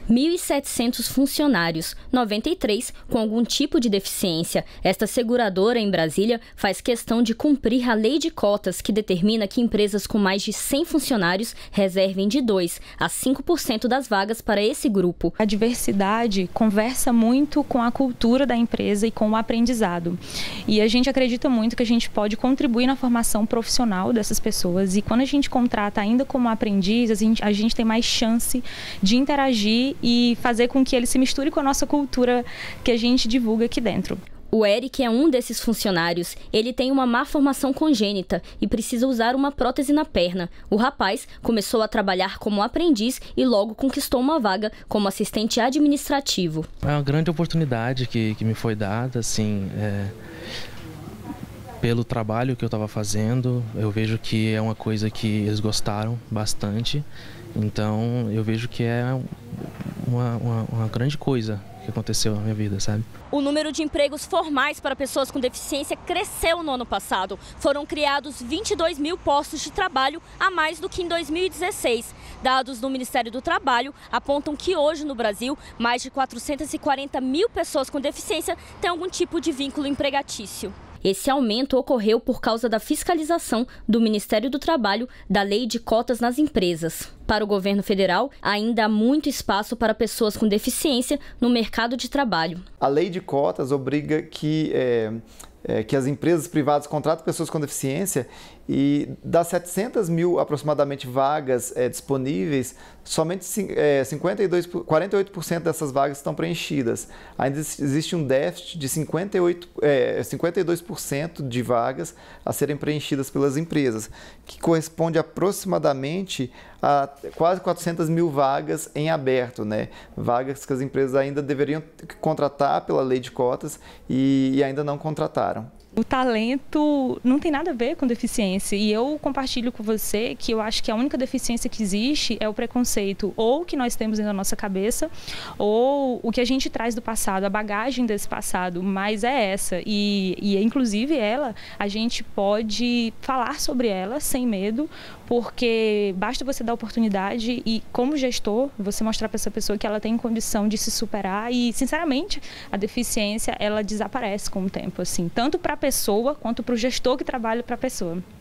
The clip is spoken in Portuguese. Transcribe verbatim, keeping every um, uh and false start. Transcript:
mil e setecentos funcionários, noventa e três com algum tipo de deficiência. Esta seguradora em Brasília faz questão de cumprir a lei de cotas, que determina que empresas com mais de cem funcionários reservem de dois a cinco por cento das vagas para esse grupo. A diversidade conversa muito com a cultura da empresa e com o aprendizado. E a gente acredita muito que a gente pode contribuir na formação profissional dessas pessoas. E quando a gente contrata ainda como aprendiz, a gente, a gente tem mais chance de interagir e fazer com que ele se misture com a nossa cultura que a gente divulga aqui dentro. O Eric é um desses funcionários. Ele tem uma má formação congênita e precisa usar uma prótese na perna. O rapaz começou a trabalhar como aprendiz e logo conquistou uma vaga como assistente administrativo. É uma grande oportunidade que, que me foi dada, assim, é, pelo trabalho que eu estava fazendo. Eu vejo que é uma coisa que eles gostaram bastante. Então, eu vejo que é uma, uma, uma grande coisa que aconteceu na minha vida, sabe? O número de empregos formais para pessoas com deficiência cresceu no ano passado. Foram criados vinte e dois mil postos de trabalho a mais do que em dois mil e dezesseis. Dados do Ministério do Trabalho apontam que hoje no Brasil, mais de quatrocentas e quarenta mil pessoas com deficiência têm algum tipo de vínculo empregatício. Esse aumento ocorreu por causa da fiscalização do Ministério do Trabalho da Lei de Cotas nas empresas. Para o governo federal, ainda há muito espaço para pessoas com deficiência no mercado de trabalho. A Lei de Cotas obriga que, é, é, que as empresas privadas contratem pessoas com deficiência e das setecentas mil aproximadamente vagas é, disponíveis, somente é, cinquenta e dois, quarenta e oito por cento dessas vagas estão preenchidas. Ainda existe um déficit de cinquenta e oito, é, cinquenta e dois por cento de vagas a serem preenchidas pelas empresas, que corresponde aproximadamente a quase quatrocentas mil vagas em aberto, né? Vagas que as empresas ainda deveriam contratar pela lei de cotas e, e ainda não contrataram. O talento não tem nada a ver com deficiência e eu compartilho com você que eu acho que a única deficiência que existe é o preconceito ou que nós temos dentro da nossa cabeça ou o que a gente traz do passado, a bagagem desse passado, mas é essa e, e inclusive ela, a gente pode falar sobre ela sem medo, porque basta você dar oportunidade e como gestor, você mostrar para essa pessoa que ela tem condição de se superar e sinceramente a deficiência ela desaparece com o tempo, assim, tanto para a pessoa quanto para o gestor que trabalha para a pessoa.